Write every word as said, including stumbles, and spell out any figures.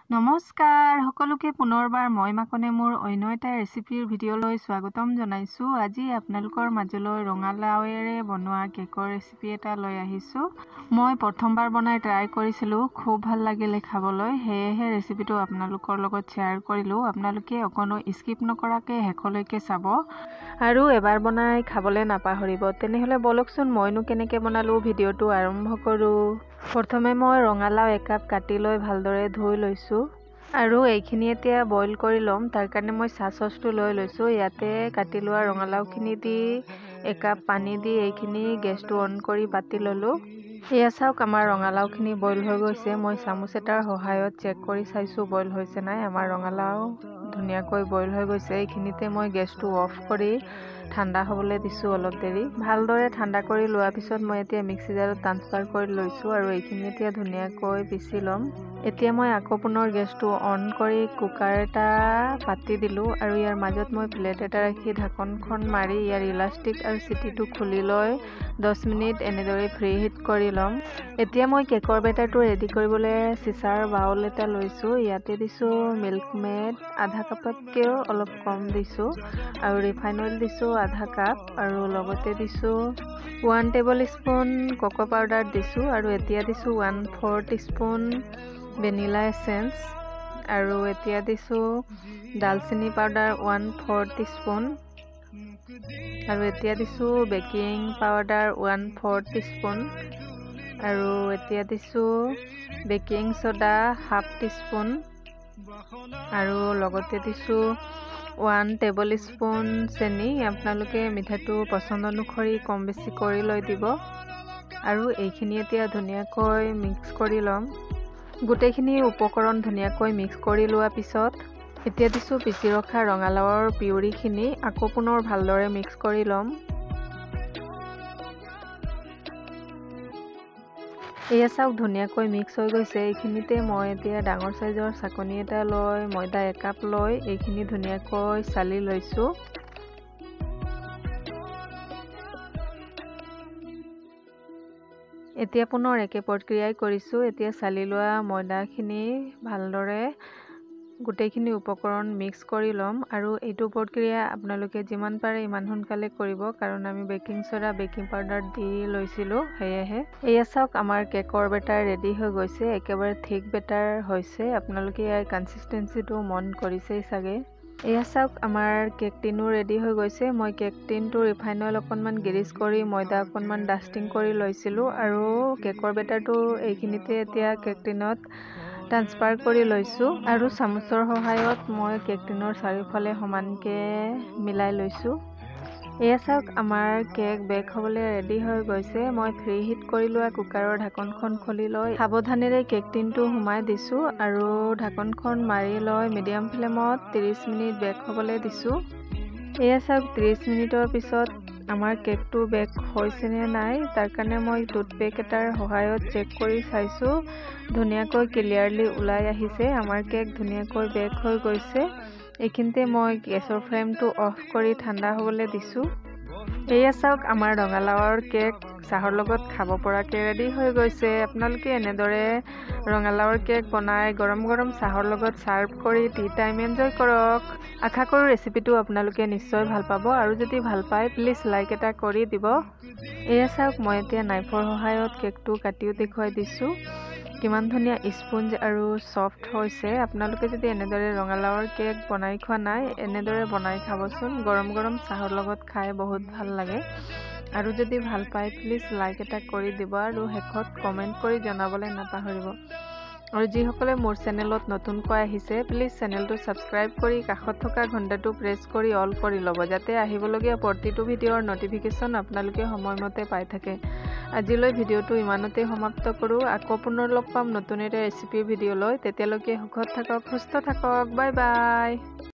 নমস্কাৰ সকলোকে পুনৰবাৰ মই মাকনে মোৰ অন্য এটা ৰেচিপিৰ ভিডিঅ'লৈ স্বাগতম জনাইছো। আজি আপোনালোকৰ মাজলৈ ৰঙালাওৰে বনোৱা কেকৰ ৰেচিপি এটা লৈ আহিছো। মই প্ৰথমবাৰ বনাই ট্ৰাই কৰিছিলো, খুব ভাল লাগিলে খাবলৈ, সেয়েহে ৰেচিপিটো আপোনালোকৰ লগত শ্বেয়াৰ কৰিলো। আপোনালোকে অকণো স্কিপ নকৰাকে শেষলৈকে চাব আৰু এবাৰ বনাই খাবলৈ নাপাহৰিব। তেনেহলে বলকচোন মইনো কেনেকৈ বনালো ভিডিঅ'টো আৰম্ভ কৰো। প্ৰথমে মই ৰঙালাও একাপ কাটি লৈ ভালদৰে ধুই লৈছো আৰু এইখিনি এতিয়া বইল কৰি ল'ম। তাৰ কাৰণে মই চাহ চচটো লৈ লৈছো। ইয়াতে কাটি লোৱা ৰঙালাওখিনি দি একাপ পানী দি এইখিনি গেছটো অন কৰি পাতি ল'লো। এয়া চাওক আমাৰ ৰঙালাওখিনি বইল হৈ গৈছে। মই চামুচ এটাৰ সহায়ত চেক কৰি চাইছো বইল হৈছে নাই। আমাৰ ৰঙালাও ধুনীয়াকৈ বইল হৈ গৈছে। এইখিনিতে মই গেছটো অফ কৰি ঠাণ্ডা হ'বলৈ দিছো অলপ দেৰি। ভালদৰে ঠাণ্ডা কৰি লোৱাৰ পিছত মই এতিয়া মিক্সি জাৰত ট্ৰান্সফাৰ কৰি লৈছো আৰু এইখিনি এতিয়া ধুনীয়াকৈ পিচি ল'ম। এতিয়া মই আকৌ পুনৰ গেছটো অন কৰি কুকাৰ এটা পাতি দিলো আৰু ইয়াৰ মাজত মই প্লেট এটা ৰাখি ঢাকনখন মাৰি ইয়াৰ ইলাষ্টিক আৰু চিটিটো খুলি লৈ দহ মিনিট এনেদৰে ফ্ৰী হিট কৰি ল'ম। এতিয়া মই কেকৰ বেটাৰটো ৰেডি কৰিবলৈ চিচাৰ বাউল এটা লৈছো। ইয়াতে দিছো মিল্ক মেড আধা কাপতকৈও অলপ কম দিছো আৰু ৰিফাইন অইল দিছো আধা কাপ আৰু লগতে দিছো one tablespoon cocoa powder দিছো আৰু এতিয়া দিছো one four teaspoon vanilla essence আৰু এতিয়া দিছো ডালচেনি পাউডাৰ ওৱান ফ'ৰ টিস্পুন আৰু এতিয়া দিছো baking powder one four teaspoon আৰু এতিয়া দিছো বেকিং সোডা হাফ টিস্পুন আৰু লগতে দিছো ওৱান টেবল স্পুন চেনি। আপোনালোকে মিঠাটো পচন্দ অনুসৰি কম বেছি কৰি লৈ দিব আৰু এইখিনি এতিয়া ধুনীয়াকৈ মিক্স কৰি ল'ম। গোটেইখিনি উপকৰণ ধুনীয়াকৈ মিক্স কৰি লোৱাৰ পিছত এতিয়া দিছো পিচি ৰখা ৰঙালাওৰ পিউৰিখিনি আকৌ পুনৰ ভালদৰে মিক্স কৰি ল'ম। এয়া চাওক ধুনীয়াকৈ মিক্স হৈ গৈছে। এইখিনিতে মই এতিয়া ডাঙৰ চাইজৰ চাকনি এটা লৈ ময়দা একাপ লৈ এইখিনি ধুনীয়াকৈ চালি লৈছো। এতিয়া পুনৰ একে প্ৰক্ৰিয়াই কৰিছো। এতিয়া চালি লোৱা ময়দাখিনি ভালদৰে গোটেইখিনি উপকৰণ মিক্স কৰি ল'ম আৰু এইটো প্ৰক্ৰিয়া আপোনালোকে যিমান পাৰে ইমান সোনকালে কৰিব, কাৰণ আমি বেকিং সোডা বেকিং পাউডাৰ দি লৈছিলোঁ সেয়েহে। এয়া চাওক আমাৰ কেকৰ বেটাৰ ৰেডি হৈ গৈছে। একেবাৰে থিক বেটাৰ হৈছে। আপোনালোকে ইয়াৰ কনচিষ্টেঞ্চিটো মন কৰিছেই চাগে। এয়া চাওক আমাৰ কেক টিনো ৰেডি হৈ গৈছে। মই কেক টিনটো ৰিফাইন অইল অকণমান গ্ৰীজ কৰি ময়দা অকণমান ডাষ্টিং কৰি লৈছিলোঁ আৰু কেকৰ বেটাৰটো এইখিনিতে এতিয়া কেক টিনত ট্ৰান্সফাৰ কৰি লৈছোঁ আৰু চামুচৰ সহায়ত মই কেক টিনৰ চাৰিওফালে সমানকৈ মিলাই লৈছোঁ। এয়া চাওক আমাৰ কেক বেক হ'বলৈ ৰেডি হৈ গৈছে। মই ফ্ৰী হিট কৰি লোৱা কুকাৰৰ ঢাকনখন খুলি লৈ সাৱধানেৰে কেক টিনটো সোমাই দিছোঁ আৰু ঢাকনখন মাৰি লৈ মিডিয়াম ফ্লেমত ত্ৰিছ মিনিট বেক হ'বলৈ দিছোঁ। এয়া চাওক ত্ৰিছ মিনিটৰ পিছত আমাৰ কেকটো বেক হৈছেনে নাই তাৰ কাৰণে মই টুথপেক এটাৰ সহায়ত চেক কৰি চাইছোঁ। ধুনীয়াকৈ ক্লিয়াৰলি ওলাই আহিছে। আমাৰ কেক ধুনীয়াকৈ বেক হৈ গৈছে। এইখিনিতে মই গেছৰ ফ্লেমটো অফ কৰি ঠাণ্ডা হ'বলৈ দিছোঁ। এয়া চাওক আমাৰ ৰঙালাওৰ কেক চাহৰ লগত খাব পৰাকৈ ৰেডি হৈ গৈছে। আপোনালোকে এনেদৰে ৰঙালাওৰ কেক বনাই গৰম গৰম চাহৰ লগত ছাৰ্ভ কৰি টি টাইম এনজয় কৰক। আশা কৰোঁ ৰেচিপিটো আপোনালোকে নিশ্চয় ভাল পাব আৰু যদি ভাল পায় প্লিজ লাইক এটা কৰি দিব। এয়া চাওক মই এতিয়া নাইফৰ সহায়ত কেকটো কাটিও দেখুৱাই দিছোঁ। কিমান ধুনীয়া স্পঞ্জ আৰু ছফ্ট হৈছে। আপোনালোকে যদি এনেদৰে ৰঙালাওৰ কেক বনাই খোৱা নাই এনেদৰে বনাই খাবচোন। গৰম গৰম চাহৰ লগত খাই বহুত ভাল লাগে আৰু যদি ভাল পায় প্লিজ লাইক এটা কৰি দিব আৰু শেষত কমেণ্ট কৰি জনাবলৈ নাপাহৰিব। আৰু যিসকলে মোৰ চেনেলত নতুনকৈ আহিছে প্লিজ চেনেলটো ছাবস্ক্ৰাইব কৰি কাষত থকা ঘণ্টাটো প্ৰেছ কৰি অল কৰি ল'ব, যাতে আহিবলগীয়া প্ৰতিটো ভিডিঅ'ৰ নটিফিকেশ্যন আপোনালোকে সময়মতে পাই থাকে। আজিলৈ ভিডিঅ'টো ইমানতে সমাপ্ত কৰোঁ। আকৌ পুনৰ লগ পাম নতুন এটা ৰেচিপিৰ ভিডিঅ' লৈ। তেতিয়ালৈকে সুখত থাকক, সুস্থ থাকক। Bye bye.